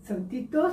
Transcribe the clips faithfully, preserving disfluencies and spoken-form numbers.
Santitos,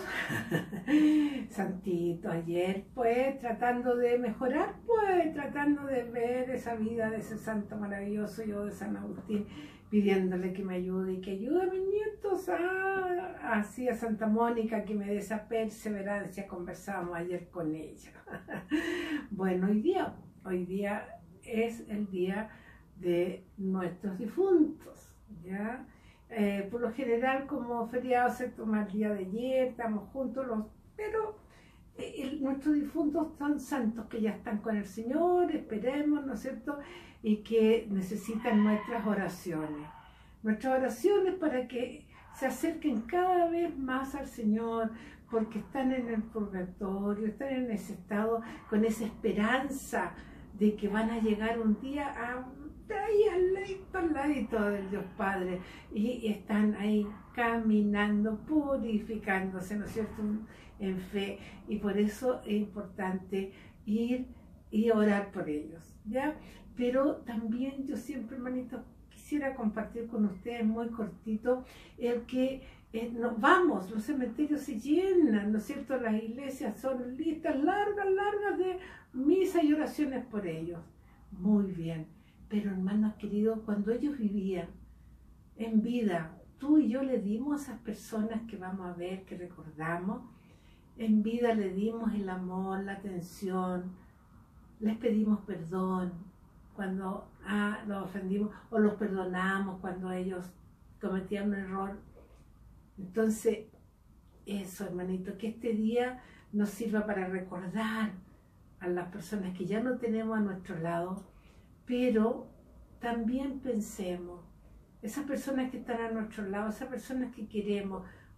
Santito, ayer pues tratando de mejorar, pues tratando de ver esa vida de ese santo maravilloso, yo de San Agustín, pidiéndole que me ayude y que ayude a mis nietos, a, así a Santa Mónica, que me dé esa perseverancia, conversábamos ayer con ella. Bueno, hoy día, hoy día es el día de nuestros difuntos, ¿ya? Eh, por lo general, como feriado se toma el día de ayer, estamos juntos, los, pero eh, el, nuestros difuntos son santos que ya están con el Señor, esperemos, ¿no es cierto?, y que necesitan nuestras oraciones. Nuestras oraciones para que se acerquen cada vez más al Señor, porque están en el purgatorio, están en ese estado, con esa esperanza de que van a llegar un día a... ahí al ladito, al ladito del Dios Padre, y están ahí caminando, purificándose, ¿no es cierto?, en fe, y por eso es importante ir y orar por ellos, ¿ya? Pero también yo siempre, hermanito, quisiera compartir con ustedes muy cortito el que eh, nos vamos, los cementerios se llenan, ¿no es cierto?, las iglesias son listas largas, largas de misas y oraciones por ellos. Muy bien. Pero hermanos queridos, cuando ellos vivían en vida, tú y yo le dimos a esas personas que vamos a ver, que recordamos, en vida le dimos el amor, la atención, les pedimos perdón cuando ah, los ofendimos, o los perdonamos cuando ellos cometían un error. Entonces, eso, hermanito, que este día nos sirva para recordar a las personas que ya no tenemos a nuestro lado, pero también pensemos, esas personas que están a nuestro lado, esas personas que queremos,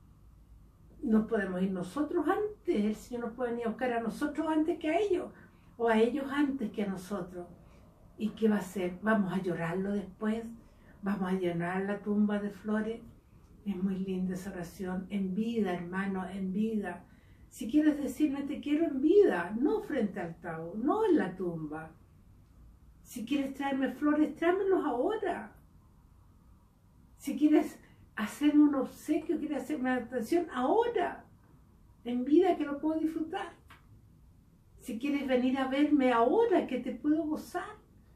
nos podemos ir nosotros antes, el Señor nos puede venir a buscar a nosotros antes que a ellos, o a ellos antes que a nosotros. ¿Y qué va a hacer? ¿Vamos a llorarlo después? ¿Vamos a llenar la tumba de flores? Es muy linda esa oración, en vida, hermano, en vida. Si quieres decirme te quiero en vida, no frente al ataúd, no en la tumba. Si quieres traerme flores, tráemelos ahora. Si quieres hacerme un obsequio, quieres hacerme una atención, ahora. En vida, que lo puedo disfrutar. Si quieres venir a verme ahora, que te puedo gozar.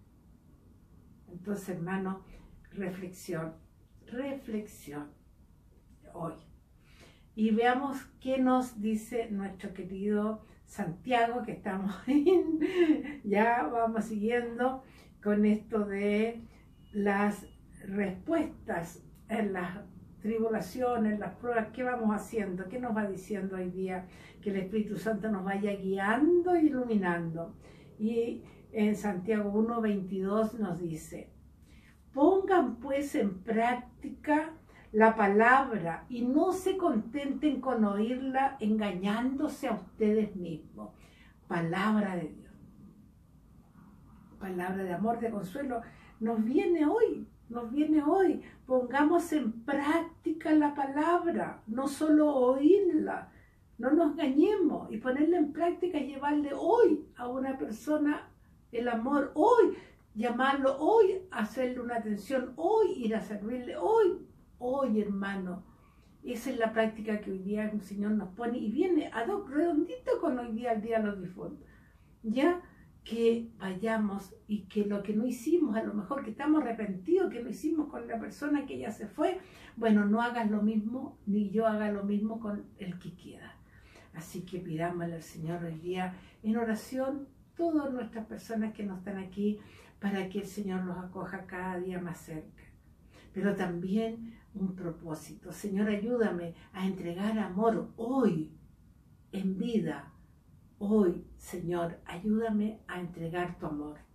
Entonces, hermano, reflexión, reflexión hoy. Y veamos qué nos dice nuestro querido Santiago, que estamos en, ya vamos siguiendo con esto de las respuestas en las tribulaciones, las pruebas, ¿qué vamos haciendo? ¿Qué nos va diciendo hoy día? Que el Espíritu Santo nos vaya guiando e iluminando. Y en Santiago uno veintidós nos dice, pongan pues en práctica la palabra y no se contenten con oírla engañándose a ustedes mismos. Palabra de Dios, palabra de amor, de consuelo, nos viene hoy, nos viene hoy. Pongamos en práctica la palabra, no solo oírla, no nos engañemos, y ponerla en práctica y llevarle hoy a una persona el amor, hoy llamarlo, hoy hacerle una atención, hoy ir a servirle, hoy Hoy, hermano, esa es la práctica que hoy día el Señor nos pone y viene a dos redondito con hoy día el día de los difuntos. Ya que vayamos y que lo que no hicimos, a lo mejor que estamos arrepentidos, que no hicimos con la persona que ya se fue, bueno, no hagas lo mismo, ni yo haga lo mismo con el que queda. Así que pidámosle al Señor hoy día en oración, todas nuestras personas que no están aquí, para que el Señor los acoja cada día más cerca. Pero también un propósito. Señor, ayúdame a entregar amor hoy, en vida. Hoy, Señor, ayúdame a entregar tu amor.